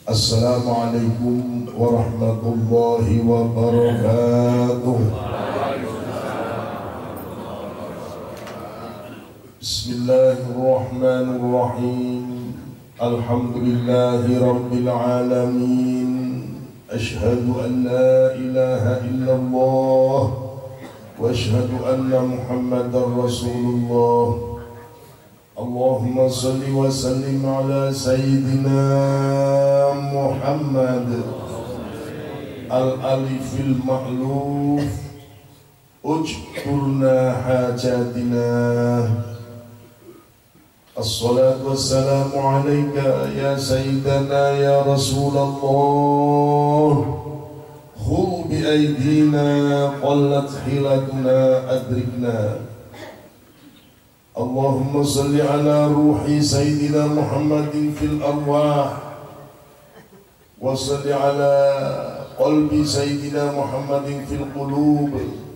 Assalamualaikum warahmatullahi wabarakatuh. Bismillahirrahmanirrahim. Alhamdulillahi rabbil alamin. Ashhadu an la ilaha illallah wa ashhadu anna Muhammadar Rasulullah. Allahumma salli wa sallim ala Sayyidina Muhammad al-alifil ma'luf ujburna hajatina. Assalatu wassalamu alayka ya Sayyidana ya Rasulullah. Khudh bi aydina qallat hilatuna adrikna. Allahumma salli ala ruhi Sayyidina Muhammadin fil arwah wa salli ala qalbi Sayyidina Muhammadin fil qulub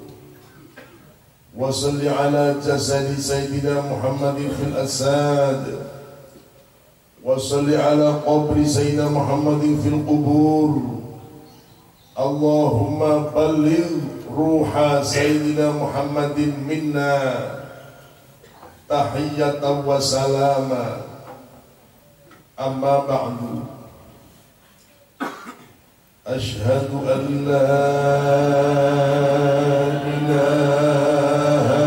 wa salli ala jasadi Sayyidina Muhammadin fil asad wa salli ala qabri Sayyidina Muhammadin fil qubur. Allahumma balligh ruha Sayyidina Muhammadin minna tahiyyatan wa salama. Amma ba'du. Ashhadu an la ilaha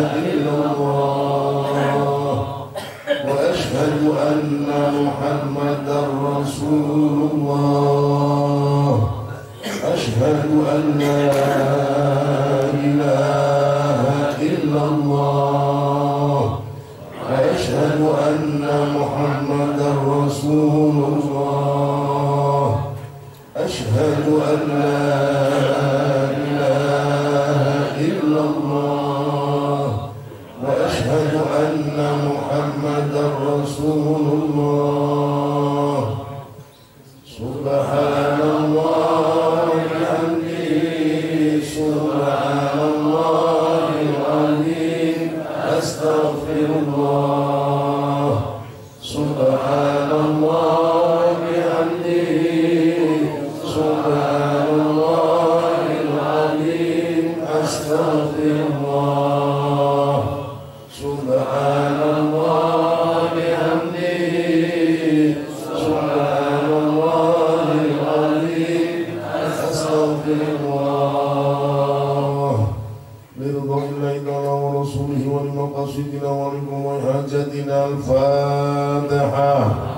illallah wa ashhadu anna Muhammadar Rasulullah. Ashhadu an la ilaha illallah أشهد أن محمدا رسول الله. أشهد أن لا إله إلا الله وأشهد أن محمدا رسول الله. سبحان الله وبحمده سبحان الله العظيم أستغفر الله. سبحان الله بحمده سبحان الله العظيم أستغفر الله. سبحان الله بحمده سبحان الله العظيم أستغفر الله. لرضا الله تعالى ورسوله ولمقاصدنا ولكم وحاجتنا. الفاتحة.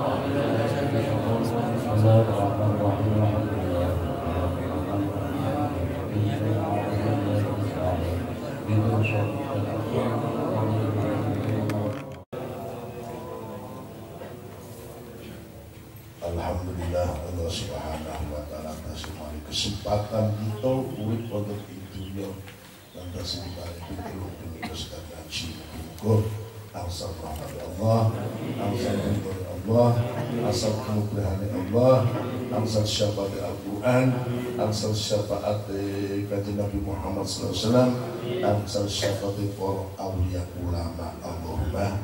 Alhamdulillah Allah subhanahu wa ta'ala atas kesempatan kita urip untuk dunia dan kesempatan itu terus kaji hukum asal rahmat Allah, asal ridho Allah, asal kemuliaan Allah, asal syafaat Al-Quran, asal syafaat kajian Nabi Muhammad SAW, asal syafaat para awliya ulama. Allahumma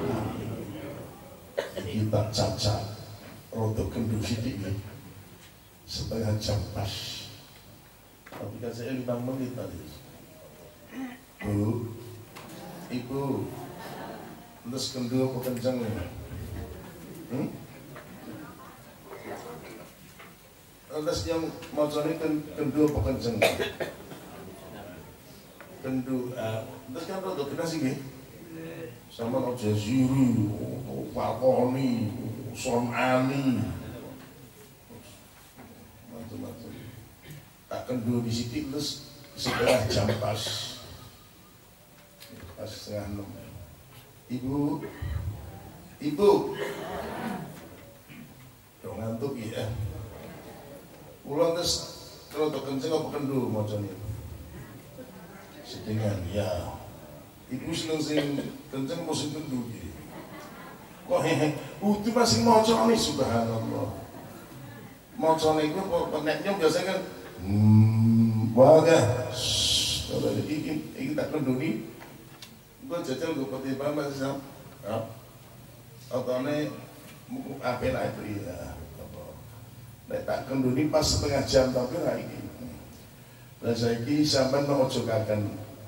kita cacat rodo kendur sidik nih setengah jam pas, tapi kan saya 5 menit tadi. Bu, ibu, terus kendur apa kencang nih? Terus yang mau cari kendur apa kencang? Kendur, terus kan rodo kena sih nih? Sama no jaziri, Falconi, Sonani, macam-macam. Tak kendur di situ terus setengah jam pas setengah 6. Ibu, dong ngantuk ya. Ulang terus kalau tak kenceng apa kendur macam ni? Setengah ya. Ibu seneng sing kenceng mau sing kendur ya. Kok hehe, itu masih moco nih, subhanallah. Moco nih itu peneknya biasanya kan wah kan kalau ini tak kendur nih gue jajal gue pertimbang masih sama atau nih apa lah itu ya Nek tak kenduni pas setengah jam tapi ra iki. Lah saiki sampean ojo kagen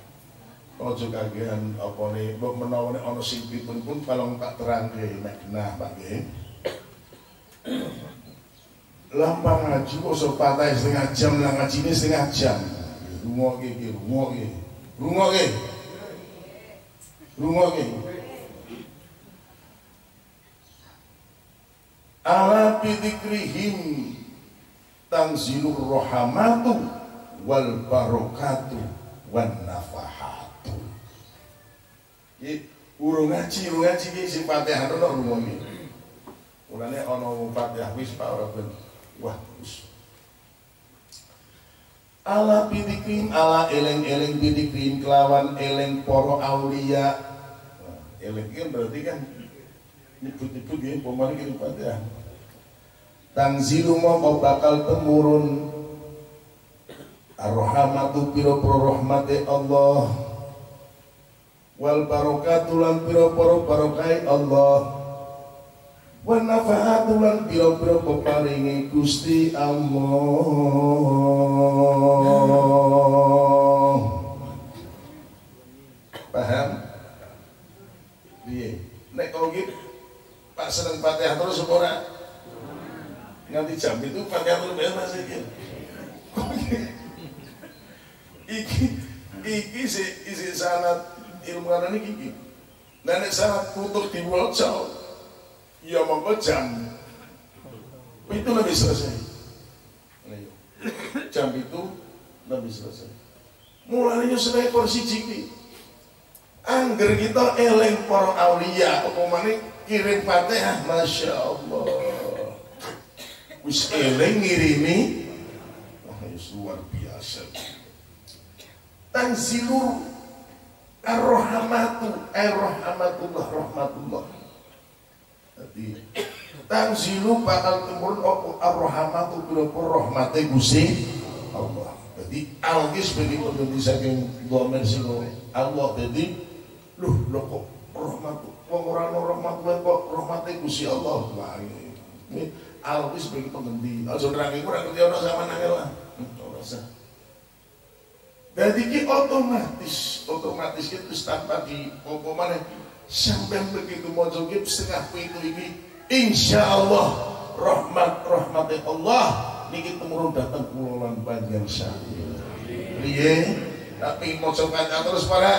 apa nih, mbok menawa nek ana sing pun kalau tak terangke nek genah Pak nggih. Lampang ngaji kok sepatah setengah jam lah ngajine setengah jam. Rungokke iki, rungokke. Ala bidzikrihim tanzilur rahmatu wal barakatu wan nafahatu. Iki urung ngaji iki sing Fatihah ono rungokke. Mulane ana Fatihah wis Pak ora ben. Wah, wis. Ala bidzikrin ala eleng-eleng bidzikrin kelawan eleng para aulia. Nah, eleng iki berarti kan nyebut-nyebut nggih pemane iki Fatihah. Tanzilu mau bakal temurun ar-rahmatu pira-pira rahmate Allah wal barakatu lan pira-pira barakahe Allah wa nafa'atu lan pira-pira peparinge Gusti Allah. Paham? Piye? Nek kok iki Pak seneng Fatihah terus ora? Nanti jam itu Fatihah terus masih iki isi sanad ilmu kanan iki. Nah nek sanad tutur diwaca ya monggo jam itu lebih selesai. Jam itu lebih selesai. Mulanya selesai porsi jiki. Angger kita eleng para aulia apa maneh kirim Fatihah, Masya Allah. Wis eleng ngirimi, wah luar biasa. Tanzilur ar-rahmatu, rahmatullah. Jadi tanzilu bakal temurun apa ar-rahmatu pira-pira rahmate Gusti Allah. Jadi algis begitu dari saking domen sing Allah. Jadi loh kok rahmatu wong ora ana rahmat kok rahmate Gusti Allah. Wah ini alwis bagi pengendi. Aja nerangi ora ngerti ana zaman angel lah. Ora usah. Dadi ki otomatis itu tanpa di apa maneh sampai begitu maca ki setengah pitu iki insyaallah rahmate Allah niki temurun datang kula lan panjenengan sakit. Piye? Tapi maca Fatihah terus para.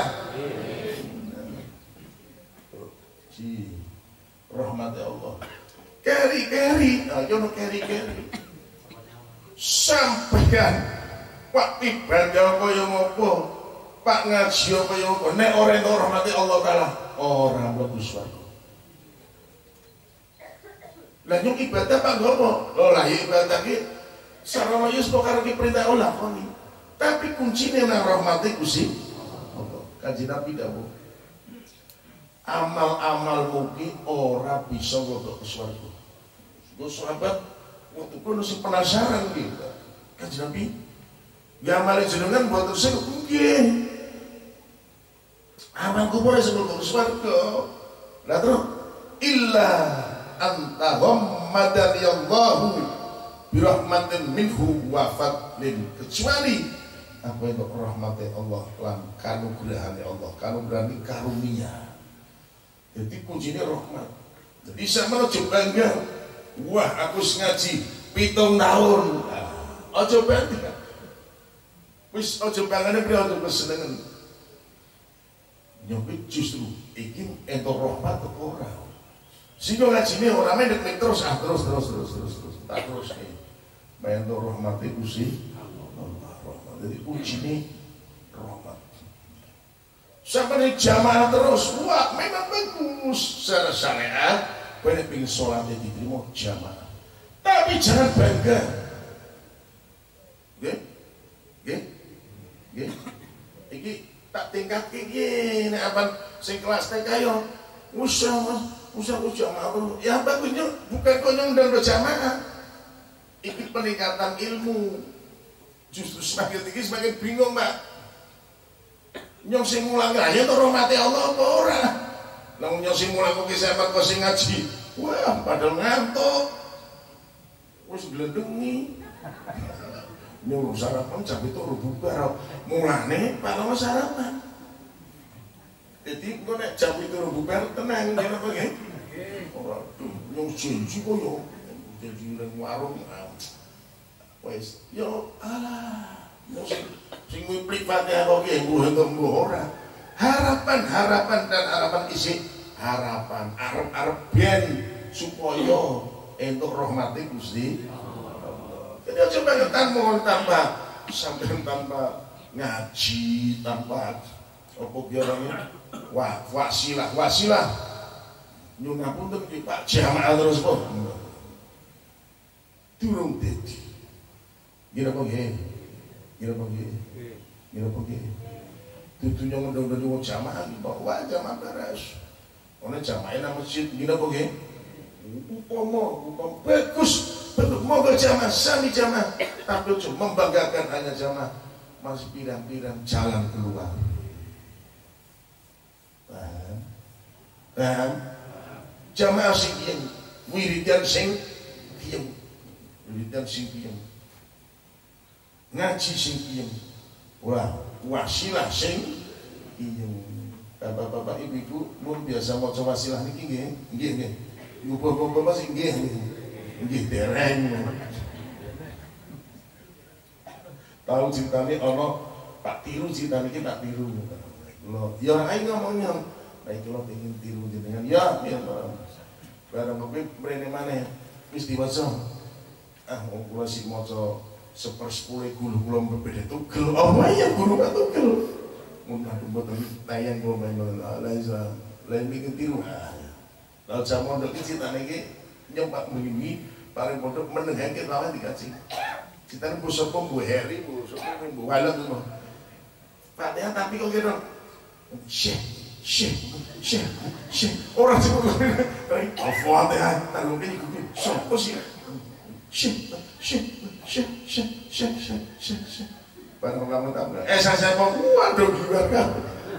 Si rahmate Allah. Keri, ayo keri. Sampeyan Pak ibadah kaya ngopo? Pak ngaji kaya ngopo? Nek ora entuk rahmate Allah taala, ora mlebu swarga. Lah nyung ibadah Pak ngopo? Lho lah ibadah ki sarana yus karo ki perintah Allah koni. Tapi kuncine nang rahmate Gusti Allah. Kanjeng Nabi dawuh, amal-amal mungkin ora bisa nggodok ke swarga. Gue sahabat waktu pun masih penasaran gitu. Kanjeng Nabi, ya amal jenengan buat terus mungkin. Amal kubur sebelum ke swarga. Lah terus illa anta ghammadani Allahu bi rahmatin minhu wa fadlin, kecuali apa itu rahmatnya Allah lan kanugrahane Allah, kanugrahane karunia. Jadi kuncinya rahmat. Jadi sama lo bangga. Wah aku ngaji 7 tahun. Ojo bangga. Wis ojo banggane priyo ojo kesenengan. Nyobi justru iki entuk rahmat kok ora. Sehingga ngajine ora mendek terus terus. Tak terus iki. Entuk rahmat iku sih Allah rahmat. Jadi kuncinya rahmat. Sampai jamaah terus, wah memang bagus secara syariat. Banyak pengen sholatnya diterima jamaah, tapi jangan bangga. Iki tak tingkat gini apa sing kelas TK yo usah jamaah dulu. Ya bagusnya bukan konyong dan berjamaah. Iki peningkatan ilmu. Justru semakin tinggi semakin bingung Mbak. Nyong sing mulang aja tuh rahmati Allah apa ora? Lah nyong sing mulang kok sampean kok sing ngaji. Wah, padahal ngantuk. wis glendengi. Nyuruh sarapan jam itu bubar. Mulane kalau sarapan. Jadi engko nek jam itu bubar tenang ngene apa nggih? Ora tuh nyung janji koyo janji nang warung. Wis yo alah. Sing miplik Fatihah kok nggih mbuh ora. Harapan dan harapan isi harapan arep ben supaya entuk rahmati Gusti Allah. Jadi aja bangetan mohon tambah sampeyan tambah ngaji tambah apa biaranya wasilah nyun ngapunten ki Pak jamaah terus kok durung dadi kira apa nggih dudu nyong ndang jamaah iki kok wae jamaah beres ana jamaah nang masjid kira apa nggih upama bagus bentuk moga jamaah sami jamaah tapi cuma membanggakan hanya jamaah masih pirang-pirang jalan keluar. Paham? Jamaah sing piyeng, wiridan sing piyeng. Ngaji sing piyeng. Wasilah sing piyeng. Bapak-bapak ibu-ibu mun biasa maca wasilah niki nggih. Bapak-bapak sing nggih dereng. Tahu ceritane ana Pak Tiru ceritane iki tak tiru. Lho, ya ora ae ngomongnya. Baik kula pengen tiru jenengan. Ya, barang kopi mrene maneh wis diwaca. Wong kula sing maca 1/10 guru kula berbeda tugel. Oh ya guru kok tugel. Mun adu mboten tayang kula main lain bikin tiru. Lah jaman ndek ceritane iki nyempat mengi paling pondok menenghake lawan dikasih. Ceritane Bu Sopo Bu Heri Bu Sopo Bu Walet ngono. Fatihah tapi kok kira Syekh orang sebut Al-Fatihah tanggung ini gue siapa sih Syekh barang lama tamu saya mau waduh keluarga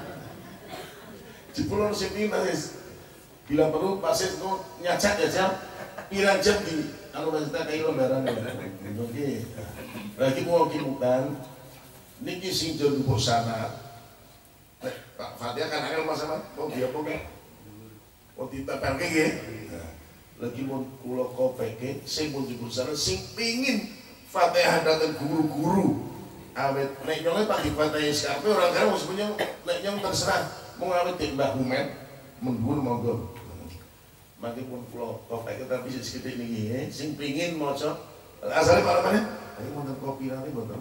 di pulau sini bila perlu pasir itu nyacak aja pirang jam di kalau kita kayak lembaran oke lagi mau kimukan niki sing jadi busana Pak Fatihah kan angel mas-mas, mau dia apa kan? Mau ditempelke nggih. Lagi mau kula kopeke sing pun dibusana sing pengin Fatihah datang guru-guru. Awet nek nyong tak Fatihah sekape orang kaya wis punya nek nyong terserah mau awet di Mbah Humet mendhuwur monggo. Mangke pun kula kopeke tapi sedikit niki sing pengin maca asale para meneh. Iki wonten kopirane mboten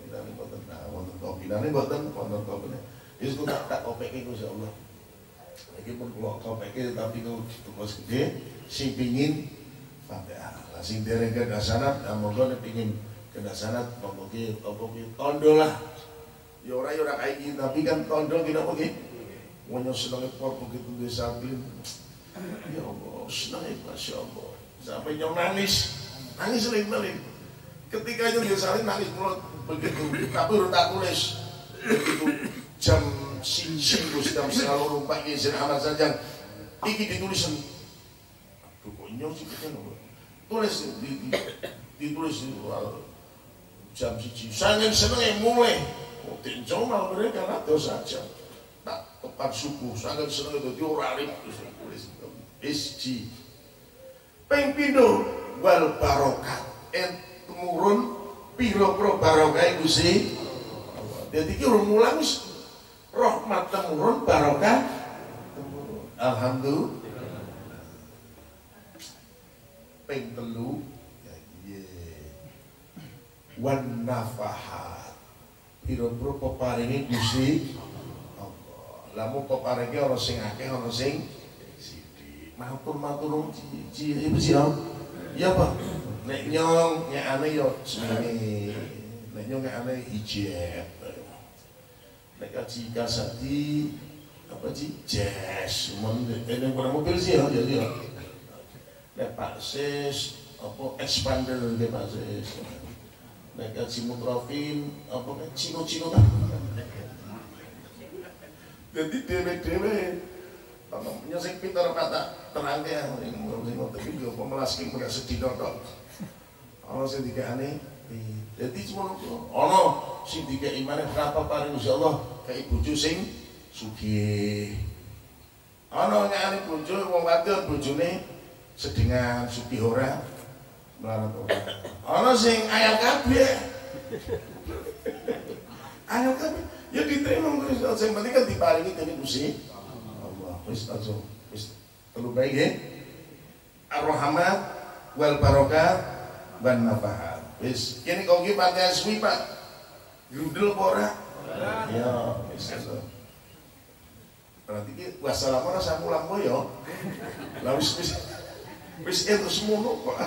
kopirane. Itu tak kopeke Gusti Allah. Iki pun kula kopeke tapi ku terus gede sing pengin Fatihah. Lah sing dereng kedasanat monggo nek pengin kedasanat monggo ki apa ki tondo lah. Ya ora kayak gini tapi kan tondo ki napa ki? Wonyo senenge por begitu desa Sampin. Ya Allah, senenge masyaallah. Sampai nyong nangis lagi. Ketika nyong desa nangis mulut begitu tapi urut tak tulis. Begitu jam sincing jam selalu rumpak izin amat saja iki ditulis pokoknya sih kita tulis ditulis jam sincing sangat seneng mulai tinjau mal mereka atau saja tak tepat suku sangat seneng itu diorari tulis SG pengpindo wal barokat temurun piro barokah itu sih jadi kita mulang rahmat temurun barokah alhamdulillah ping telu wan nafahat pira-pira peparinge Gusti Allah lamun peparinge ana sing akeh ana sing sithik matur ibu sih ya Pak nek nyong nyakane yo semene nek nyong nyakane hijab nek kaji kasati apa sih jazz ini kurang mobil sih ya jadi ya nek Pak Sis apa expander dia Pak Sis nek kaji mutrofin apa nek cino kan jadi dewe namanya sing pintar kata terangnya tapi juga pemelaskin mudah sedih dong Ana sing dikekane dadi semono ana sing dikeki maneh berapa paring Gusti Allah kei bojo sing sugih. Ana nyane bojo wong wadon bojone sedengan sugih ora melarat ora. Ana sing ayam kabeh. Ayam kabeh ya diterima Gusti Allah sing penting kan diparingi dening Gusti Allah. Wis aja wis telu bae nggih. Ar-Rahmat wal Barokat wan Nafahat. Wis kene kok iki Fatihah suwi Pak. Grundel apa ora? Ya, wis. Berarti ki wassalamu rasa mulang kok ya. Lah wis entuk semono kok.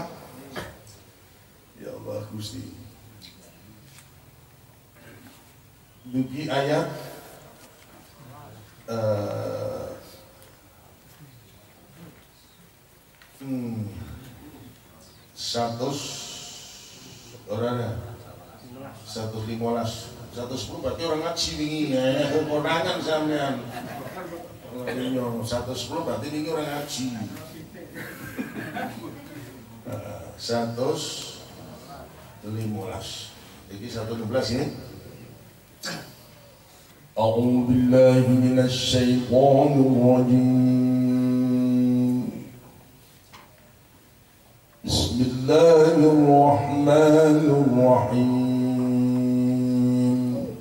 Ya Allah Gusti. Dugi ayat 100 orang 115 110 berarti orang ngaji wingi ya konangan sampean. 110 berarti wingi orang ngaji. 115 iki 116 ini. A'udzu billahi minasy syaithanir rajim. Bismillahirrahmanirrahim.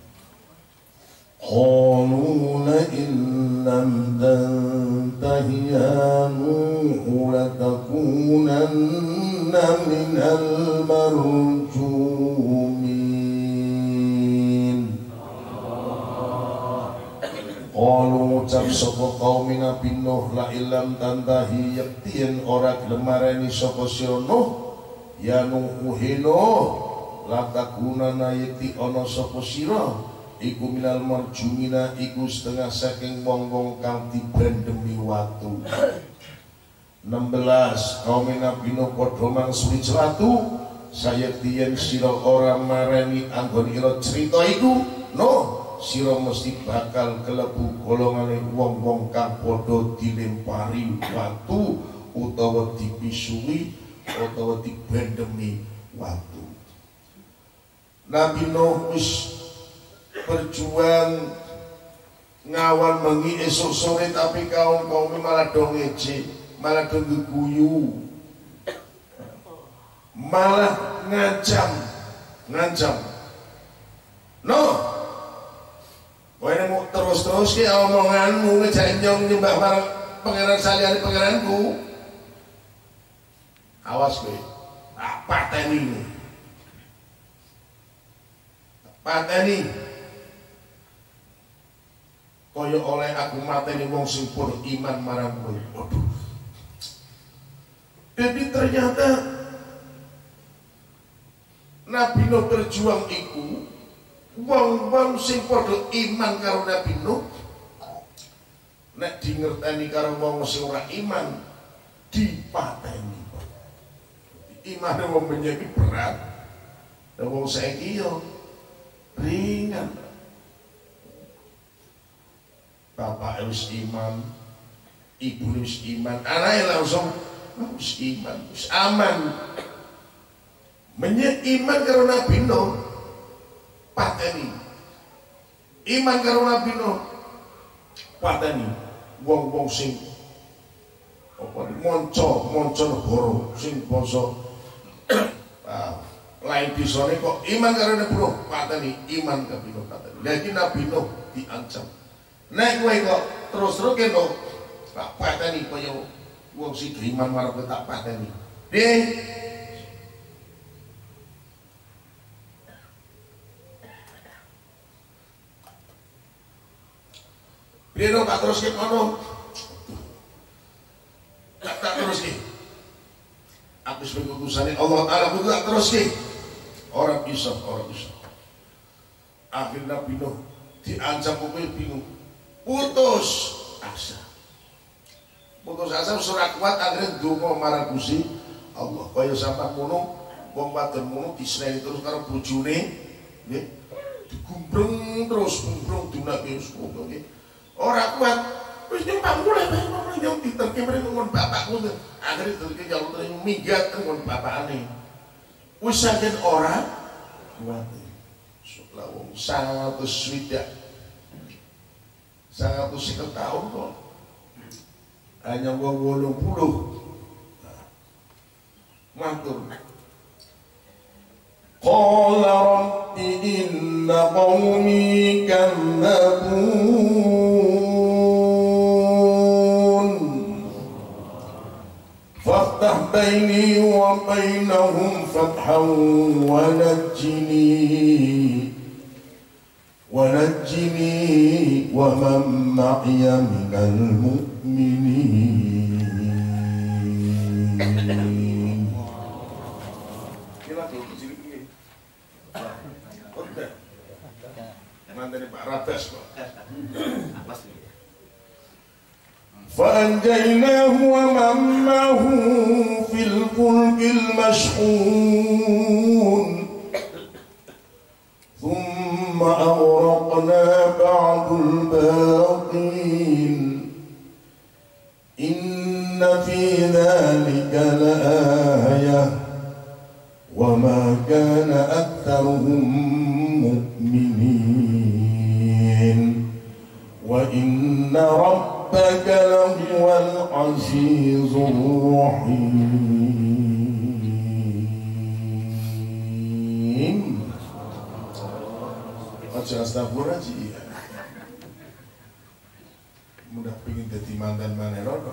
Qalu la illam tantahi ya Nuh latakunanna minal marjumin. Qalu ucap sapa kaum Nabi Nuh la illam tantahi yaktien ora gelem mareni sapa sira Nuh ya Nuh latakunana yakti ana sapa sira iku minal marjumina iku setengah saking wong-wong kang dibandemi watu. 16 kaum Nabi Nuh padha mangsuli celatu sayektiyen sira ora mareni anggon ira cerita iku no sira mesti bakal kelebu golongane wong-wong kang padha dilempari watu utawa dipisui utawa dibandemi watu. Nabi Nuh wis berjuang ngawal mengi esok sore tapi kaum malah do ngece, malah do geguyu, malah ngancam. No, kowe mau terus ki omonganmu ngejak nyong nyembah marang pangeran saliyane pangeranku. Awas kowe, pateni. Kaya oleh aku mateni wong sing padha iman marang kowe. Waduh. Jadi ternyata Nabi Nuh berjuang iku wong-wong sing padha iman karo Nabi Nuh nek dingerteni karo wong sing ora iman dipateni. Imane wong iki berat. Dan wong saiki yo ringan. Bapak harus iman, ibu harus iman, anaknya langsung harus iman, harus aman. Menyek iman karo Nabi Nuh pateni. Iman karo Nabi Nuh pateni. Wong-wong sing monco negara sing basa lain bisane kok iman karo Nabi Nuh pateni, iman karo Nabi Nuh pateni. Lagi Nabi Nuh diancam. Nek kowe kok terus-terus kene tak pateni kaya wong sing iman marang kowe tak pateni. Piye no tak terus ki ngono. Tak terus ki. Aku sebagai utusane Allah Taala kudu tak terus ki. Ora bisa. Akhirnya Nabi Nuh diancam kowe bingung. Putus asa surat kuat akhirnya ndonga marang Gusti Allah kaya sampeyan ngono wong wadon ngono disreni terus karo bojone nggih digumbreng terus dunake nggih ora kuat wis nyumpang mulai bae nyong diterke mrene ngon bapakku akhirnya diterke jalur minggat ngon bapakane usahakan orang mati. Lawang 100 swidak 150 tahun kok hanya wong 80 matur qala rabbi inna qaumi kadzabun faftah baini wa bainahum fathan ونجني ومن معي من المؤمنين. فأنجيناه ومن معه في الفلك المشحون ثم أغرقنا بعد الباقين إن في ذلك لآية وما كان أكثرهم مؤمنين وإن ربك لهو العزيز الرحيم. Astagfirullah sih, mudah pingin jadi mantan maneron.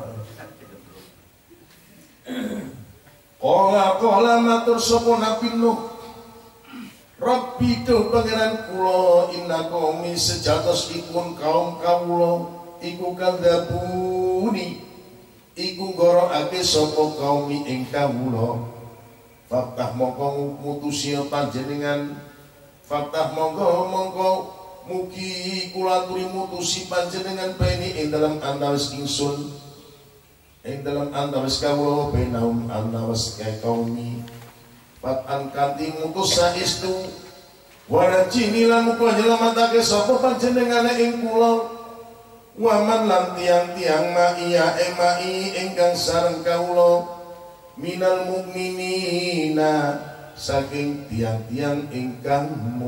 Kola matur sapa Nabi Nuh, Rabbi tuh pangeran kula inna qaumi sejatos ikun kaum kawula iku kadzabuni iku ngoroake sapa kaumi ing kawula. Faktah mongko mutusi panjenengan Faktah monggo mugi kula aturi mutusi panjenengan beni ing dalam antawis ingsun ing dalam antawis kawula benaum antawis kaumi fatan kanthi mutus saestu warajini lan muga nyelametake sapa panjenengan ing kula waman lan tiang-tiang mai ingkang sareng kawula minal mukminina saking tiang-tiang ingkang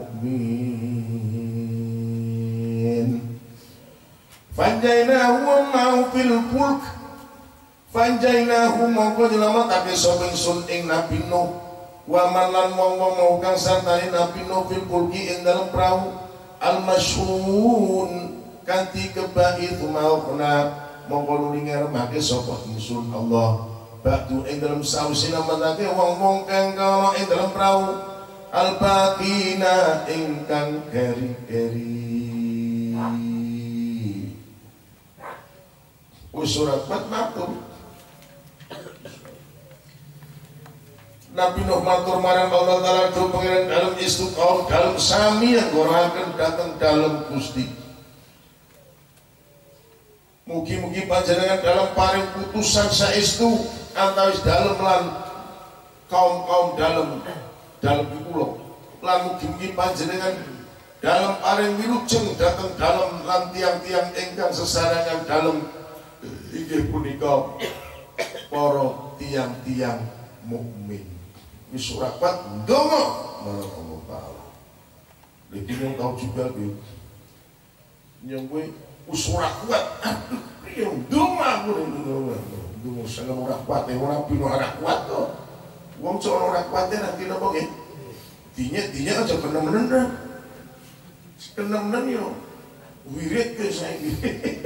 mukmin. Fanjainahu mau fil fulk Fanjainahu mongko nyelametake sapa ingsun ing Nabi Nuh wa man lan wong-wong mau kang sartane Nabi Nuh fil fulki ing dalem prau al masyhun kanthi kebahi tumaukna mongko nuli ngremake sapa ingsun Allah Batu ing dalam sausi namatake wong-wong kang kala ing dalam prau al-baqina ingkang keri-keri. Surat matur Nabi Nuh matur marang Allah Ta'ala do pangeran dalam istiqomah dalam sami yang goraken datang dalam Gusti. Mugi-mugi panjenengan dalam paring putusan saestu antawis dalem lan kaum-kaum dalem kula lan mugi-mugi panjenengan dalam paring wilujeng dhateng dalem lan tiang-tiang ingkang sesarengan dalem inggih punika para tiang-tiang mukmin. Wis ora kuat ndonga marang Allah Taala. Iki yang tau juga iki. Yang kowe wis ora kuat. Aduh, piye ndonga ngono. Dungo sangat ora kuat, ora pino ora kuat kok. Wong cok ora kuat nanti napa nggih? Dinya aja kenemen dah. Kenemen yo wirid ke saiki.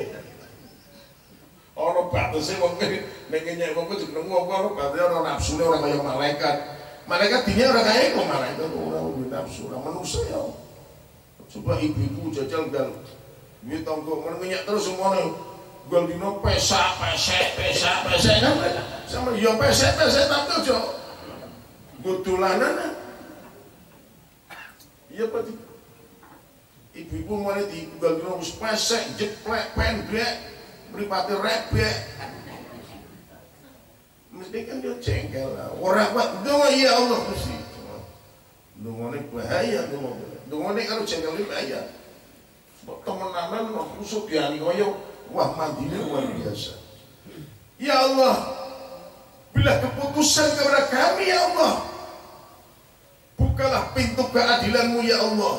Ora batese wong nek nyek wong jeneng wong ora batese ora nafsune ora kaya malaikat. Malaikat dinya ora kaya kok malaikat ora nafsu, ora manusa yo. Coba ibu-ibu jajal dal. Wi tanggo meneng terus semono. Gol dino pesek kan sama yo pesek tapi aja gudulanan iya Pak ibu-ibu mulai di gol dino wis pesek jeplek pendek mripate rebek mesti kan dia jengkel lah ora kuat ndonga ya Allah Gusti ndongane bahaya ndongane karo jengkel bahaya sebab temenanan musuh diani koyo wah mandinya luar biasa. Ya Allah, bila keputusan kepada kami ya Allah, bukalah pintu keadilanmu ya Allah.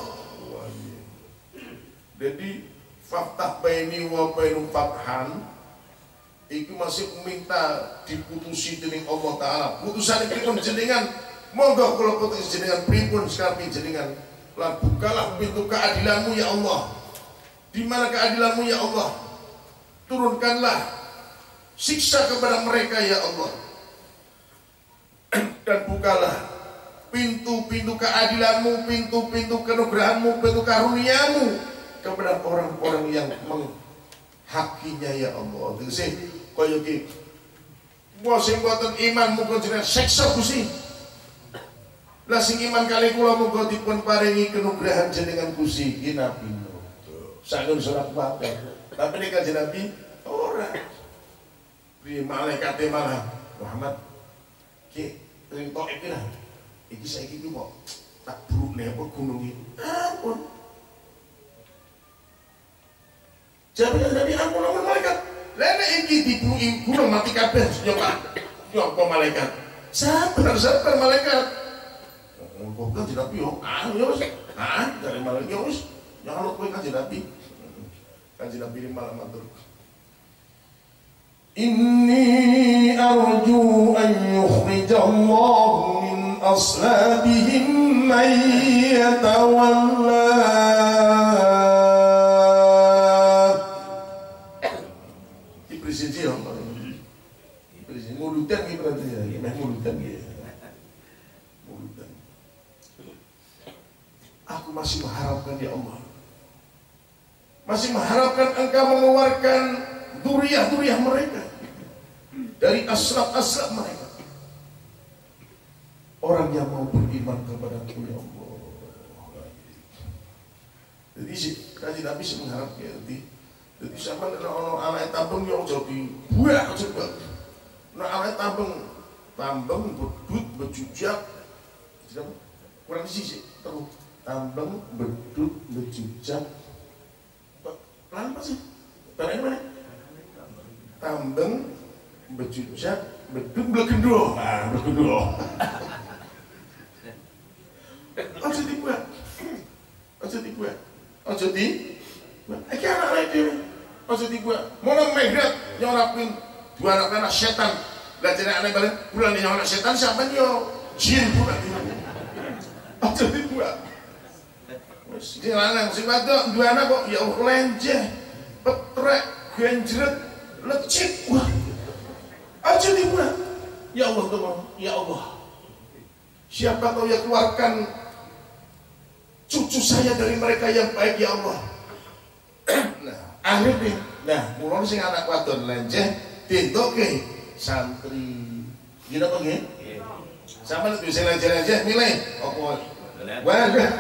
Jadi faktah baini wa bainum fathan itu masih minta diputusi dening Allah Ta'ala. Putusan itu pun jenengan, monggo kalau putus jenengan pripun sekarang jenengan lan bukalah pintu keadilanmu ya Allah. Di mana keadilanmu ya Allah? Turunkanlah siksa kepada mereka ya Allah. Dan bukalah pintu-pintu keadilanmu, pintu-pintu kenugrahanmu, pintu karuniamu kepada orang-orang yang menghakinya ya Allah. Itu sih kaya iki. Wah sing boten iman muga jenengan siksa Gusti. Lah sing iman kali kula muga dipun paringi kenugrahan jenengan Gusti iki Nabi Nuh. Saking surat Fatih. Tapi nek kanjeng Nabi ora. Di malaikat malah Muhammad ki ring tok iki lah. Iki saiki ki kok tak burukne apa gunung iki. Ampun. Jawabnya Nabi ampun ampun malaikat. Lene iki dibunuhi gunung mati kabeh nyoba malaikat. Sabar malaikat. Kok kan Nabi yo. Ya wis. Dari malaikat yo wis. Jangan lupa kanjeng Nabi. Kanjeng Nabi malah matur. Inni arju an yukhrijallahu min aslabihim man yatawalla. Mulutan gitu berarti ya, mulutan gitu. Mulutan. Aku masih mengharapkan ya Allah, masih mengharapkan Engkau mengeluarkan duriah-duriah mereka dari aslab-aslab mereka, orang yang mau beriman kepada-Ku ya Allah. Jadi kanjeng Nabi sih mengharap ya, jadi sama dengan anak tambeng yang jadi buah coba. Nah awet tambeng bedut bejujak, kurang sih terus tambeng bedut bejujak, pelan apa sih? Barang mana? Tambeng bejujak bedut berkedua, berkedua. Ojo dibuat, ojo dibuat, ojo di. Iki anak lagi, ojo dibuat. Mau megret nyorapin. Dua anak setan, gak jadi aneh balik. Bulan ini anak setan siapa yo? Jin bulan ini. Apa dibuat? Si lanang si wadok dua anak kok ya lenjeh, petrek, genjret, lecik. Wah, aja dibuat. Ya Allah Tuhan, ya Allah. Siapa tahu ya keluarkan cucu saya dari mereka yang baik ya Allah. Nah, akhirnya, nah mulai sing anak wadon lenjeh. Tintoke santri gini apa gini? Sama lebih bisa aja nilai apa? Wadah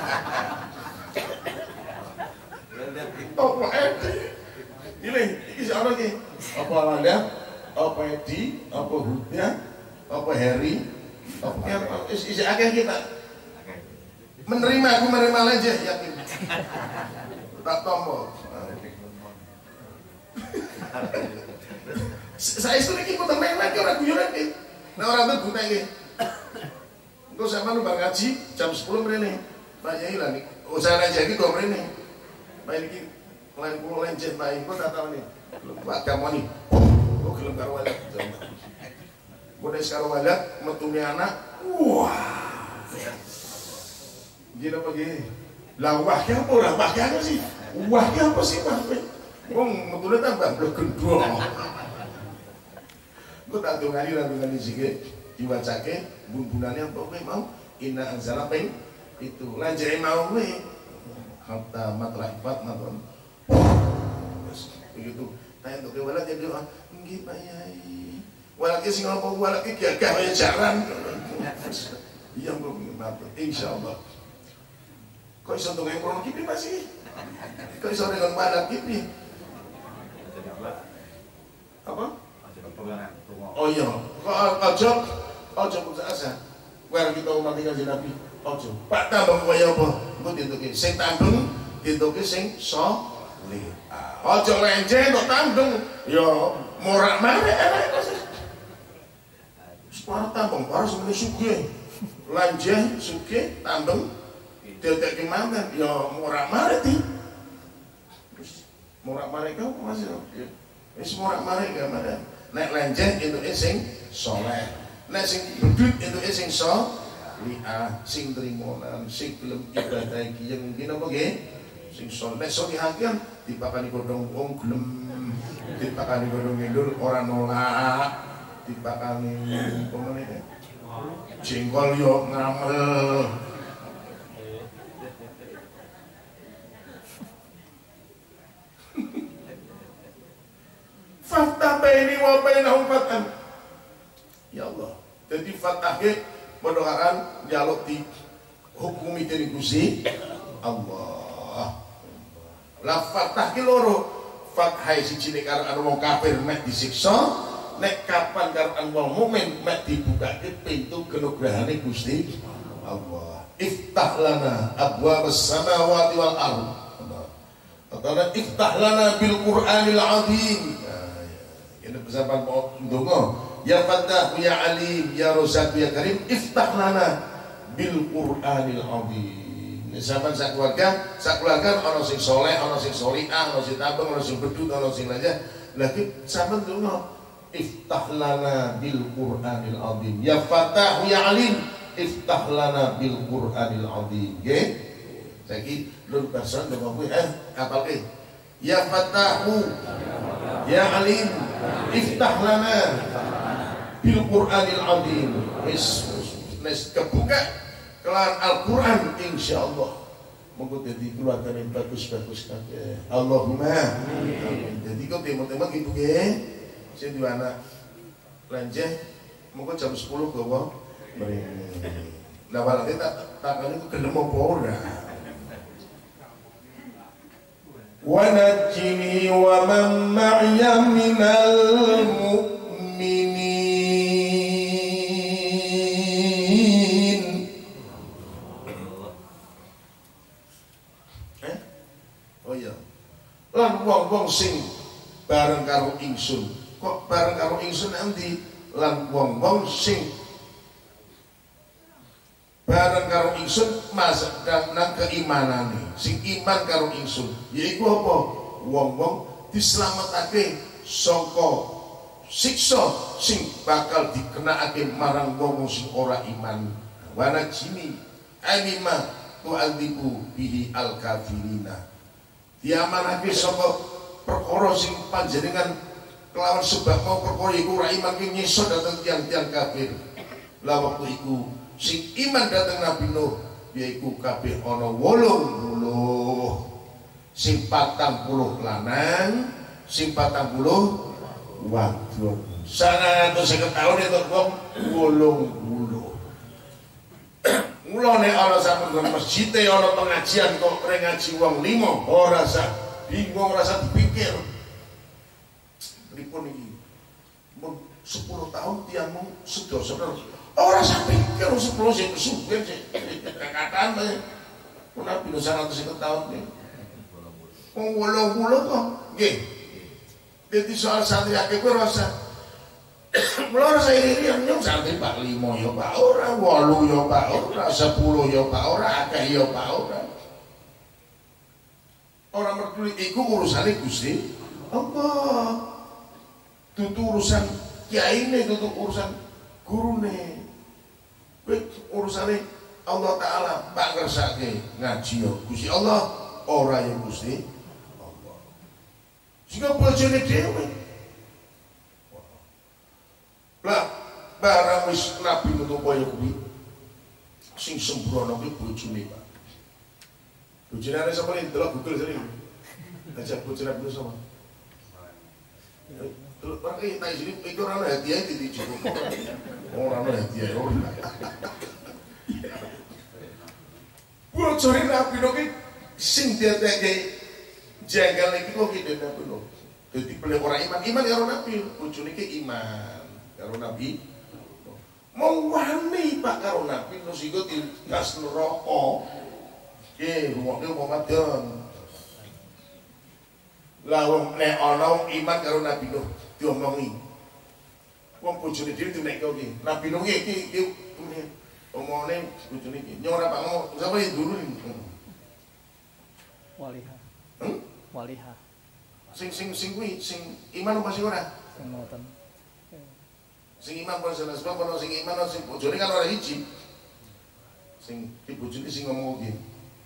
apa nilai ini siapa lagi? Apa wadah? Apa Edi? Apa Hudya? Apa Heri? Apa isi akhir kita menerima, aku menerima aja yakin tak tombol. Saya itu lagi ikutan main lagi orang guyon lagi. Nah orang itu guna lagi. Engkau sama lu bang ngaji jam 10 menit. Banyak hilang nih. Usaha aja lagi 2 menit. Main lagi lain pulau lencet main. Kau tak tahu nih. Pak kamu nih. Kau gelem karo walat. Mulai sekarang walat metunya anak. Wah. Gila apa gini? Lah wahnya apa? Lah wahnya apa sih? Wahnya apa sih mas? Metunya tambah gendong. Gue tak dongani sikit diwacake bun-bunannya apa kowe mau inna anzala ping itu lanjai mau kowe hatta matlahifat maton begitu tanya untuk walat ya doa nggih Pak Yai walat ki sing apa walat ki gagah kaya jaran iya mbok matur insyaallah kok iso ndonga krono ki masih kok iso dengan walat ki apa? Oh iya, ojo putus asa. Wah kita umat kanjeng Nabi, ojo. Pak tambeng kaya apa? Engko ditentuke sing tambeng, ditentuke sing saleh. Ojo lenjeh kok tambeng. Ya morak-marik enak. Separa tambeng, para semene sugih. lanjah sugih tambeng dadi mangan ya morak-marik iki. Terus morak-marik kau masih wis morak-marik gak ada. Nek lanjah entuke sing saleh. Nek sing bedut entuke sing li'ah, sing trimonan, sing gelem ibadah iki yang mungkin apa nggih? Sing saleh. Nek solihaken dipakani godhong wong gelem, dipakani godhong ngendul ora nolak, dipakani pemene jengkol yo ngamel. Fatah baini wa bainahum fatan. Ya Allah. Jadi fatah ge mendoakan dialog di hukumi dari Gusti Allah. Lah fatah ki loro. Fathah siji nek karo wong kafir mek disiksa, nek kapan karo wong mukmin mek dibukake pintu kenugrahane Gusti Allah. Iftah lana abwaabas samawati wal ardh. Atau iftah lana bil Qur'anil azim. Ini bersama ndonga. Ya Fattah ya Alim ya Razzaq ya Karim iftah lana bil Qur'anil azim. Sampeyan sak keluarga ana sing saleh, ana sing sholiah, ana sing tabung, ana sing bedut, ana sing lainnya. Lagi sampeyan ndonga iftah lana bil Qur'anil azim. Ya Fattah ya Alim iftah lana bil Qur'anil azim. Nggih. Saiki lur person ndonga kuwi apalke. Ya Fattahu ya Alim iftah lana bil Qur'anil azim. Wis kebuka kelan Al-Qur'an insyaallah monggo dadi keluarga yang bagus-bagus kabeh. Allahumma amin. Jadi kok tema-tema gitu nggih. Sing duwe anak lanjeh monggo jam 10 gawa mrene. Lah walane takane ku gelem apa ora. Wa najini wa man ma'iya minal mu'minin. Oh iya. Lan wong-wong sing bareng karo ingsun. Kok bareng karo ingsun endi? Lan wong-wong sing bareng karo ingsun masuk nang keimanane. Sing iman karo ingsun, yaiku apa? Wong-wong dislametake saka siksa sing bakal dikenakake marang wong sing ora iman. Wana jini anima tu'adzibu bihi al-kafirina. Diamanake saka perkara sing panjenengan kelawan sebab mau perkara iku ora iman ki nyiksa dhateng tiyang-tiyang kafir. Lah waktu iku sing iman dhateng Nabi Nuh yaiku kabeh ana 80. Sing 40 lanang, sing 40 wadon. 150 tahun itu wong 80. Mulane ana sampun masjid ana pengajian kok ngaji wong 5 ora usah bingung rasa dipikir. Pripun iki? Mun 10 tahun tiang mung sedoso ora usah pikir 10 sing kesuwen sing kakatan ae. Kuna pino 150 tahun iki. Wong 80 kok nggih. Dadi soal santri akeh kuwi ora usah mulai saya ini yang nyong santri Pak 5 ya Pak ora, 8 ya Pak ora, 10 ya Pak ora, akeh ya Pak ora. Orang mertuli iku urusane Gusti Allah. Dudu urusan kiyaine, dudu urusan gurune. Kuwi urusane Allah taala Pak ngersake ngaji ya Gusti Allah, ora ya Gusti Allah. Sing bojone dhewe lah barang wis Nabi nutup kaya kuwi sing sembrono kuwi bojone Pak. Bojone ana sapa iki delok Google sering. Ajak bojone Nabi sama. Delok pakai tak sini iki ora ana hadiah iki cukup. Ora ana hadiah ora. Bojone Nabi kuwi sing diateke jengkel iki kok iki Nabi lho. Dadi pelek ora iman karo Nabi, bojone iki iman karo Nabi mau wani Pak karo Nabi terus iku dikas neraka ruwake Muhammadon lah wong nek ana iman karo Nabi Nuh diomongi wong bojone dhewe dinek iki Nabi Nuh iki omongane bojone iki nyong ora pak ngomong sapa dulu iki Waliha. Waliha. Sing kuwi sing iman apa sing ora? Sing ngoten. Sing iman apa salah sebab ono sing iman ono sing bojone kan ora hiji. Sing di bojone sing ngomong iki.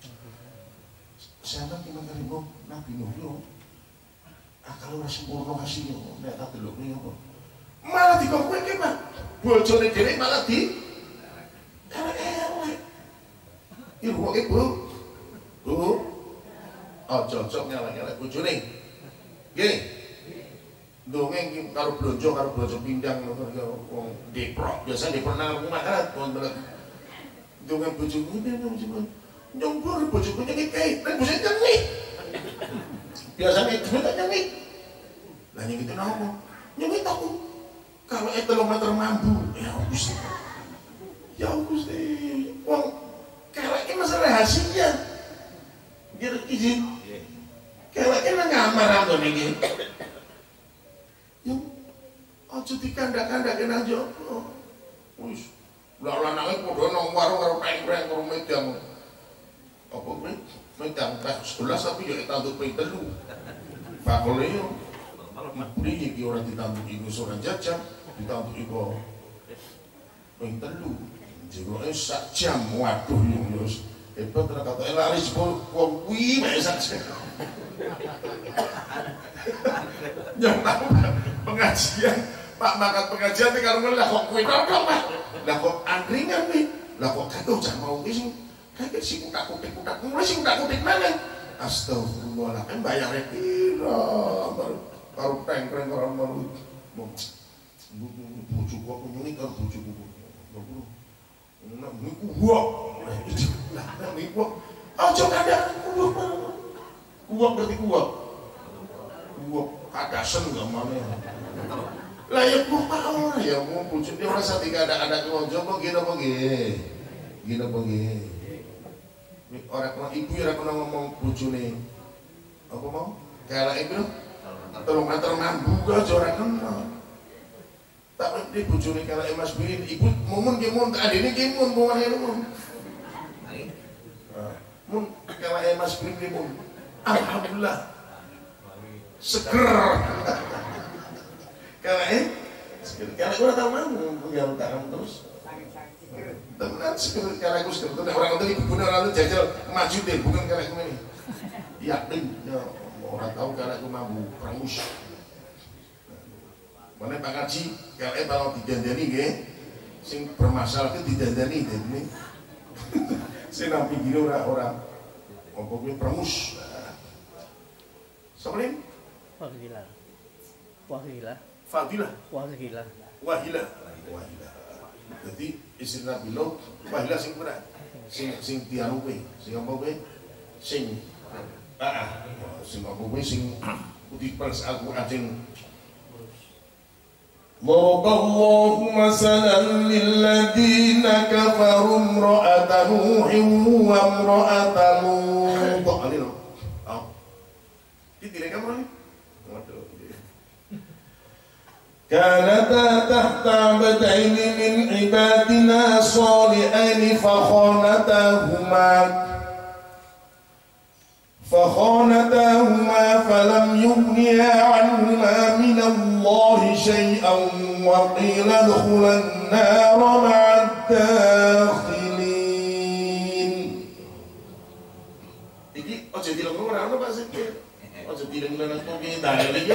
Siapa iman karo Nabi Nuh yo. Akal ora sempurna kasih yo nek tak delok kuwi apa. Malah dikok kowe iki, Pak. Bojone dhewe malah di elek. Iku kok Bu. Bu. Aja-aja nyalek-nyalek bojone. Nggih. Dongeng iki karo blonjo pindang wong deprok. Biasa dipernah makan wonten. Dongeng bojoku nyumpur bojoku nyekek, nek bojone nyengik. Biasane itu tak nyengik. Lah nyengik itu napa? Nyengik aku. Kalau 3 meter mambu, ya Gusti. Ya Gusti, wong keleke masalah rahasia. Nggih izin. Keleke nang kamar anggone iki. Yo aja dikandak-kandake nang jopo. Wis, lah lanange padha nang warung karo peng-peng karo medang. Apa kuwi? Medang pas 11 tapi yo tanduk ping 3. Bakule yo. Priye iki ora ditambuki ora jajak. Ditambah iku ping 3 jeroke sak jam waduh Yus hebat ora kata laris wong kuwi mek sak jam nyampe pengajian Pak makat pengajian karo lah kok kuwi kok Pak lah kok angkringan nih lah kok kado jan mau ki sing kaget sing kutak-kutik mulai sing kutak-kutik maneh astagfirullahaladzim bayar piro karo peng-peng karo bojoku aku nyunik karo bojoku. Nek niku wok. Lah niku aja kandhang kuwok. Kuwok berarti kuwok. Kuwok kadasen gamane. Lah ya kok ora ya mau bojone ora sate kadang-kadang wong jopo nggih napa nggih. Nggih napa nggih. Ora kena ibu ora kena ngomong bojone. Apa mau? Keleke piro? 3 meter mambu aja ora kena. Tak di bojone kalake Mas Bilin, ibu mumun ki mun adene ki mun ngene mun. Mun kalake Mas Bilin ki mun. Alhamdulillah. Seger. Kalake seger. Kalake ora tau mau nggal tangan terus. Tenan seger kalake seger. Nek ora ngoten ibu ora jajal maju deh bukan kalake ngene. Yakin ya ora tau kalake mambu prangus. Mana Pak Kaji, kalau kalau didandani nggih, sing bermasalah itu didandani dene. Sing nang pinggire ora apa kuwi prangus. Sampeyan? Wahilah. Wahilah. Fadilah. Wahilah. Wahilah. Wahilah. Jadi istri Nabi Lot, wahilah sing pira? Sing dianu kuwi, sing apa kuwi? Sing sing apa kuwi sing dipers aku ajeng ضرب الله مثلا للذين كفروا امرأة نوح وامرأة لوط كانتا تحت عبدين من عبادنا صالحين فخانتاهما فلم يغنيا عنهما من الله شيئا وقيل ادخلا النار مع الداخلين. Iki aja dilengno ora ono Pak Sikir. Aja dilengno nang kuwi dalem iki.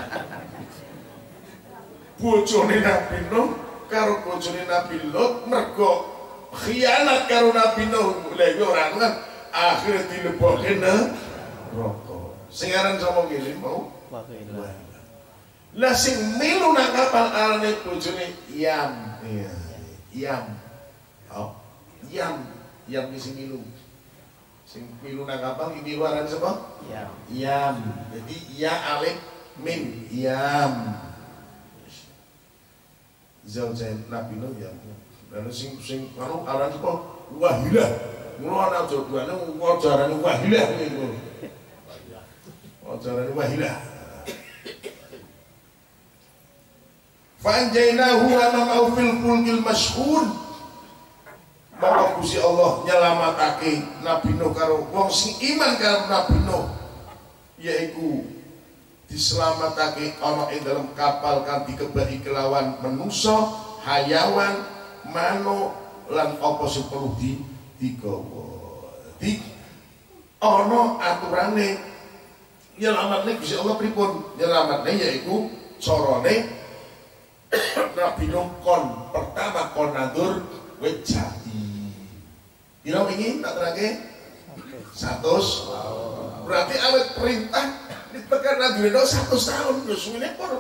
Bojone Nabi Nuh karo bojone Nabi Lot mergo khianat karo Nabi Nuh. Lha iki ora kan akhir dilebokke nang rokok. Sing aran sapa ngene mau? Wahilah. Lah sing milu nang kapal arane bojone Yam. Iya. Yam. Oh. Yam ki sing milu. Sing milu nang kapal iki milu arane sapa? Yam. Yam. Jadi ya alif mim Yam. Zaujain Nabi Nuh ya. Lalu sing anu aran sapa? Wahilah. Mula ana jodohane ajarane wahilah niku. Ajarane wahilah. Fa anjaynahu wa ma'ahu fil fulkil mashhun. maka Gusti Allah nyelamatake Nabi Nuh karo wong sing iman karo Nabi Nuh, yaiku diselamatake ana ing dalam kapal kang dikebaki kelawan manusa, hayawan, manuk lan apa sing perlu digawa. Dadi ana aturane nyelamatne Gusti Allah pripun? Nyelamatne yaiku carane Nabi Nuh pertama kon nandur wit jati. Piro wingi tak terangke? 100. Berarti awet perintah ditekan Nabi Nuh 100 tahun yo suwene por.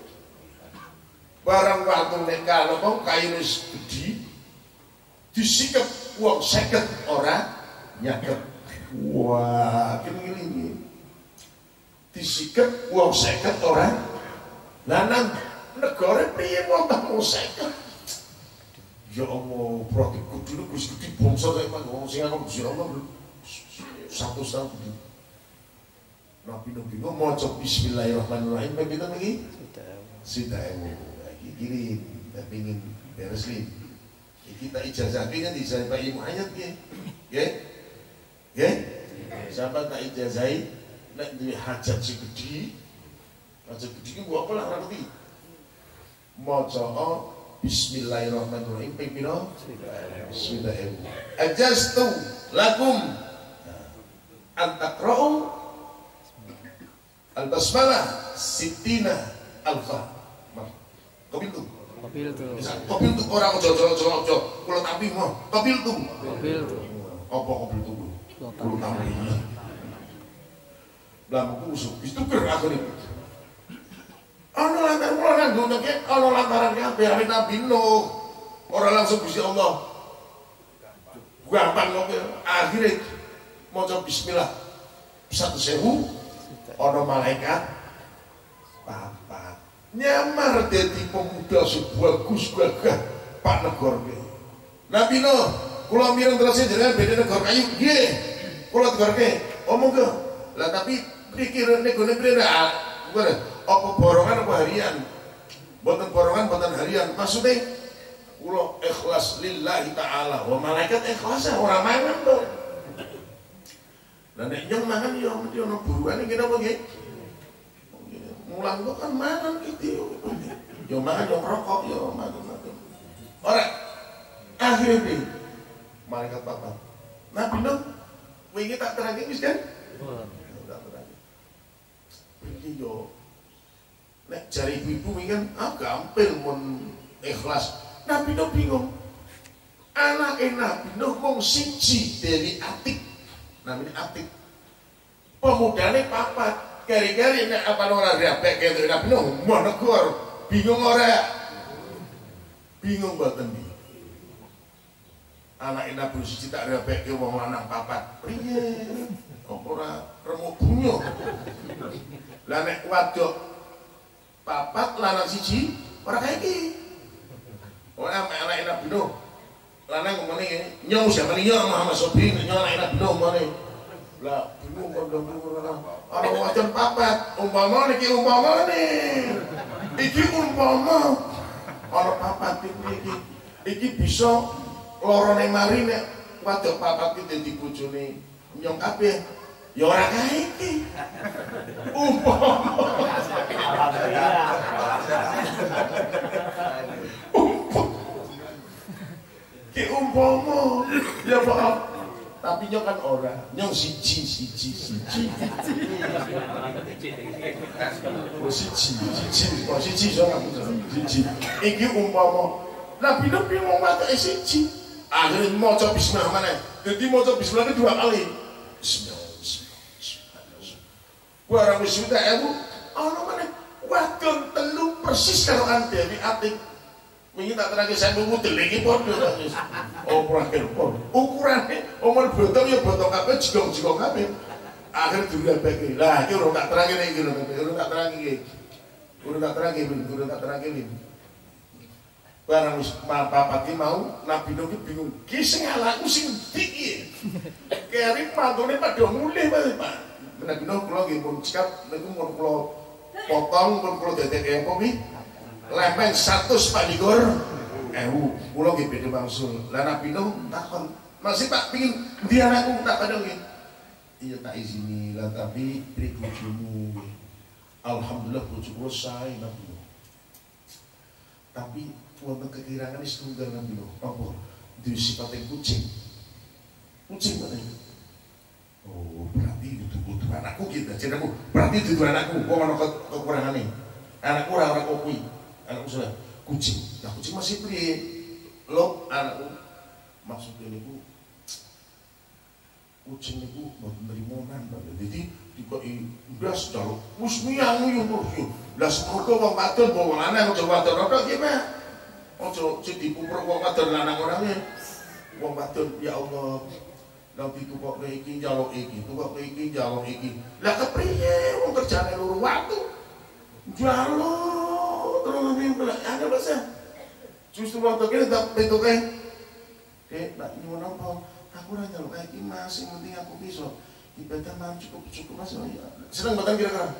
Barang waktu nek kalau kayu wis gedhi disikep wong 50 ora nyakep. Wah, kene disikep wong 50 ora. Lah nang negara piye wong 50? Ya Allah, berarti kudu Gusti bangsa kaya wong sing aku Gusti Allah 100 tahun. Nabi Nuh maca bismillahirrahmanirrahim pinten iki? 1.000. Iki kirim, tapi ingin beres li. Iki tak ijazahke kan dijazah Pak Ibu ayat nggih. Nggih? Nggih? Sampai tak ijazahi nek duwe hajat sing gedhi. Hajat gedhi ki mbok apa lah ora ngerti. Maca bismillahirrahmanirrahim ping pira? 1.000. Ajastu lakum antaqra'u al-basmalah sittina alfa. Kobil tu. Kobil tu orang ojo kula tapi mau. Kobil tu. Apa kobil tu? Kula tapi. Lah kusuk itu gerak ni. Ana lantaran kula nanggung nek ana lantaran kabeh ame Nabi Nuh. Ora langsung Gusti Allah. Gampang kok akhire maca bismillah 1.000 ana malaikat papat. Nyamar dadi pemuda sing bagus gagah Pak Negor ki. Nabi Nuh, kula mireng terus jenengan beda negor kayu nggih. Kula tegorke omong ke. Lah tapi pikir nek gone prene apa borongan apa harian? Boten borongan boten harian. Maksudnya kula ikhlas lillahi taala. Wa malaikat ikhlas ora mangan to. Lah nek nyong mangan yo mesti ono buruane kene apa nggih? Mulang kok kan mangan gitu. Yo mangan yo rokok yo mangan. Ora. Akhirnya malaikat papat. Nabi Nuh wingi tak terangke wis kan? Tak terangke. Iki yo nek jari ibu kan gampil mun ikhlas. Nabi Nuh bingung. Anake Nabi Nuh wong siji Dewi Atik. Namanya Atik. Pemudane papat. Kari-kari nek apa ora repek kaya Nabi Nuh monegor. Bingung ora? Bingung mboten iki. Anake Nabi siji tak repek ke wong lanang papat. Priye? Ora remuk bunyo. Lah nek wadok papat lanang siji ora kaya iki. Ora anake Nabi Nuh. Lanang ngomongane nyong sampeyan nyong Muhammad Sobri nyong anake Nabi Nuh ngomongane. Lah bingung kok ana wajan papat. Umpama niki umpamane. Iki umpama ana papat iki. Iki bisa lorone mari nek wadok papat iki dadi bojone nyong kabeh. Ya ora kae iki. Ki umpama ya maaf. Tapi nyong kan ora. Nyong siji. Siji soalnya siji. Iki umpama. Nabi Nuh bingung mate siji. Akhirnya maca bismillah maneh. Dadi maca bismillah dua kali. Bismillah. Barang wis sudah ana maneh wadon telu persis karo Dewi Atik. Wingi tak terangke saya mudel iki padha wis. Akhir pon. Ukurane omon botong ya botong kabeh jigong-jigong kabeh. Akhir direpeki. Lah iki ora tak terangke iki lho, ora tak terangke iki. Ora tak terangke iki. Barang wis papat iki mau Nabi Nuh bingung. Ki sing alaku sing ndi iki? Keri mantune padha mulih wae, Pak. Nabi Nuh kula nggih pun cekap niku mun kula potong mun kula dadek apa wi? Lempeng 100 Pak Digor kula nggih badhe wangsul. Lah Nabi Nuh takon, "Masih Pak pengin ndi anakku?" Tak kadang nggih. Iya tak izini lah tapi beri bojomu. Alhamdulillah bojo kula sae Nabi Nuh. Tapi wonten kekirangan setunggal Nabi Nuh. Apa? Duwe sifat kucing. Kucing katanya. Oh, berarti itu anakku gitu. Jadi aku berarti itu anakku. Kok ana kekurangane. Anakku ora kopi. Anakku sudah kucing. Nah, kucing masih priye? Lo anakku maksudnya niku kucing niku mboten nerimonan. Jadi dikoki ndas jaluk wis miyang yo. Lah semoga wong wadon wong lanang aja wadon tok iki, Pak. Aja sing dipumruk wong wadon lanang ora nggih. Wong wadon ya Allah. Nanti tukok iki njaluk iki, tukok iki njaluk iki. Lah kepriye wong kerjane loro waktu. Njaluk terus mimpi ada bahasa. Justru waktu kene tak bentuke. Nak nyuwun apa? Aku ora njaluk iki Mas, sing penting aku bisa. Ibadah mam cukup Mas. Seneng mboten kira-kira?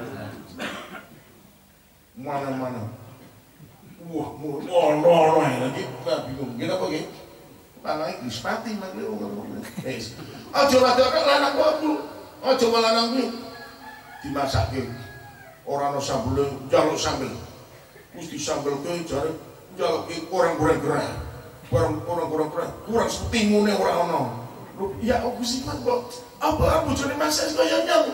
Mana-mana. Wah, ono lagi bingung. Gila apa iki? Pangai dispati mangke ngono. Aja wadok lanang waktu. Aja lanang kuwi dimasakke. Ora ana sambel, njaluk sambel. Wis disambelke jare njaluke kurang-kurang gerah. Kurang-kurang kurang setimune ora ana. Ya aku sih kok apa bojone masak kaya nyang.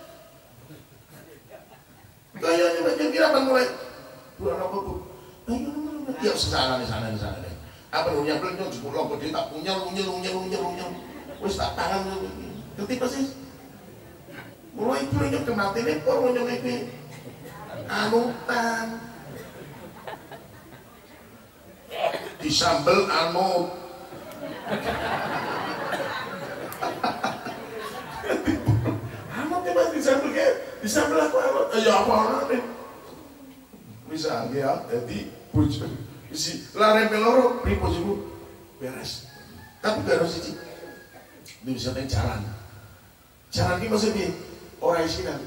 Kayane macam kira bang mulai. Bukan apa Bu. Ayo ya sana. Apa lu nyambil nyong jebul lompok dia tak unyel wis tak tangan ngerti persis mulai itu nyong kemati nekor nyong iki anutan disambel anut anut mas disambel aku anut ya apa anut bisa ya jadi bujuk isi lare peloro ribu jibu beres tapi gak harus siji ini bisa neng jalan ini maksudnya orang isinan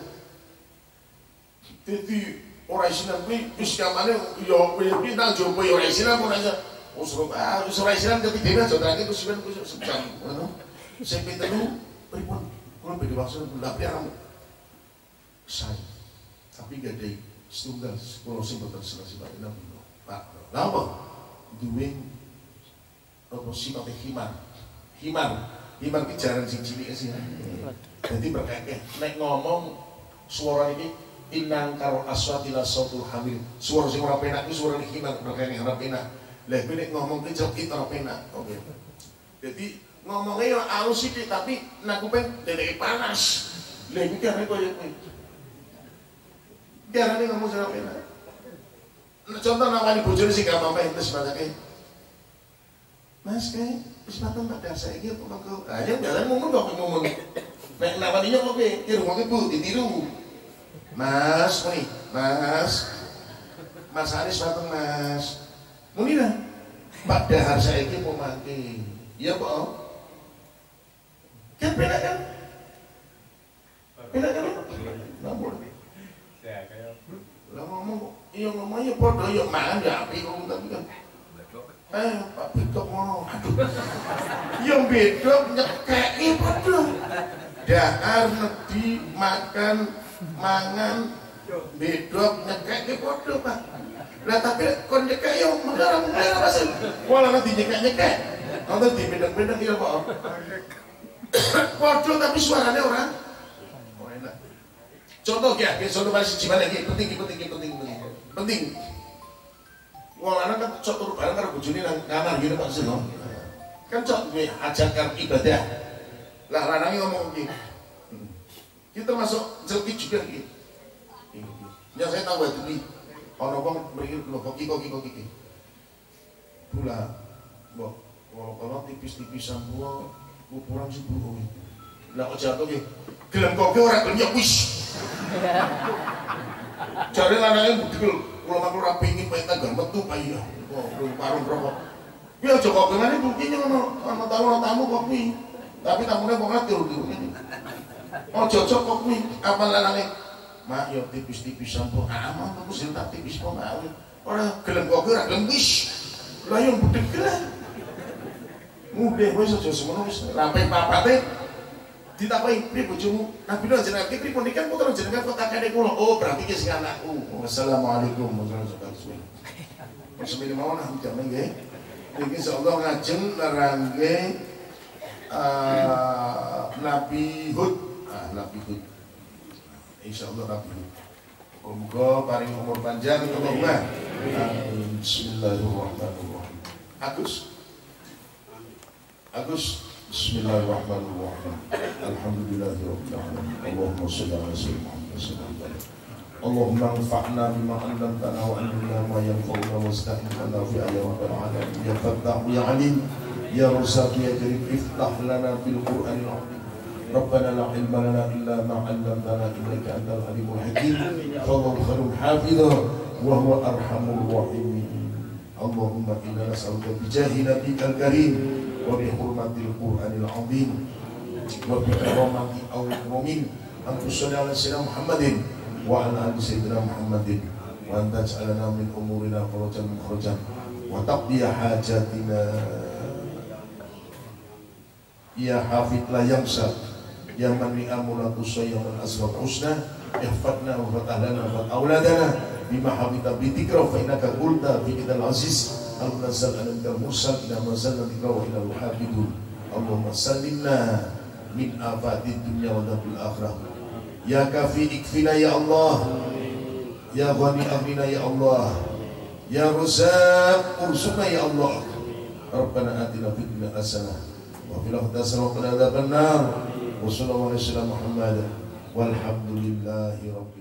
jadi orang isinan ini iskamane ya ini nang jopo ya orang isinan pun aja orang isinan ketika dia jodoh lagi kusipan sejam saya pinter dulu ribut kalau beda maksud tapi orang saya tapi gak ada setunggal kalau simpel terselesai Pak Ina Pak lama duwe apa sifatnya himar ki jaran sing cilik sih. Jadi berkeke nek ngomong suara ini inang karo aswatila sautul hamil. Suara sing ora penak ku suara himar berkeke ora penak. Lah kuwi nek ngomong ki jokit ora penak. Oke. Jadi ngomongnya yo alus sithik tapi nek kuping dedeke panas. Lah iki karep koyo kuwi. Jarane ngomong ora penak. Contoh namanya bojone sing gampang entes banyak Mas kayak kesempatan pada saya gitu mangko. Ayo jalan ngomong kok ngomong. Nek namanya kok tiru ngomong Bu ditiru. Mas muni, Mas. Mas Aris datang Mas. Muni lah. Pada hari saya iki mau mangke. Iya Pak. Kan penak kan? Penak kan? Namun. Saya kayak lah ngomong iya ngomongnya podo ya mangan ya api kok tapi kan Pak Bedok ngono aduh yang bedok nyekeki podo dahar nebi makan mangan bedok nyekeki podo Pak lah tapi kon nyekek yo mengarang apa sih wala nanti nyekek nonton di bedok-bedok iya Pak podo tapi suaranya orang enak contoh ya contoh masih gimana lagi penting wong lanang kan cok turu bareng karo bojone nang kamar ngene Pak Seno kan cok duwe hajat karo ibadah lah lanange ngomong iki kita masuk jelki juga iki ya saya tahu itu ana wong mriki lho kok iki pula mbok kalau tipis-tipis sampo ukuran sepuluh lah kok jatuh iki gelem kopi ora gelem wis cari lanangnya betul kalau aku rapingin pengen gak metu kayak parung rokok ya aja kopi mana buktinya sama tamu kopi tapi tamunya mau ngatur oh cocok kopi apa lanangnya mak ya tipis-tipis sampo aman aku sih tak tipis kok mau orang gelem kopi orang gelem wis Lah yang budek lah. Mudah wis aja semono wis. Sampai papate ditakoki piye bojomu? Nabi lho jenenge iki pripun iki kan putra jenengan kok kakene kula. Oh, berarti iki sing anakku. Wassalamualaikum warahmatullahi wabarakatuh. Bismillah mawon jane nggih. Iki insyaallah ngajeng nerangke Nabi Hud. Nabi Hud. Insyaallah Nabi Hud. Muga paring umur panjang Allahumma. Bismillahirrahmanirrahim. Agus Bismillahirrahmanirrahim. Alhamdulillahirabbil alamin. Allahumma shalli ala sayyidina Muhammad. Allahumma anfa'na bima 'allamtana wa 'allimna ma yanfa'una wasta'inna fi ayatil alamin. Ya Fattah ya Alim ya Razzaq ya Karim iftah lana bil Qur'anil 'azim. ربنا لا علم لنا إلا ما علمتنا إنك أنت العليم الحكيم فالله خير حافظا وهو أرحم الراحمين اللهم إنا نسألك بجاه نبيك الكريم وبحرمة القرآن العظيم وبكرامة أو المؤمن أن تصلي على سيدنا محمد وعلى آل سيدنا محمد وأن تجعلنا من أمورنا فرجا مخرجا وتقضي حاجاتنا يا حافظ لا ينسى يا من نعمنا تصي من أسرق حسنا احفظنا وفتح لنا وفتح أولادنا بما حفظت بذكر فإنك قلت في كتاب العزيز المنزل على المرسل إلى منزل ذكر وإلى الحافظون اللهم سلمنا من آفات الدنيا وعذاب الآخرة يا كافي اكفنا يا الله يا غني أغننا يا الله يا رزاق ارزقنا يا الله ربنا آتنا في الدنيا حسنة وفي الآخرة حسنة وقنا عذاب النار وصلى الله على سيدنا محمد والحمد لله رب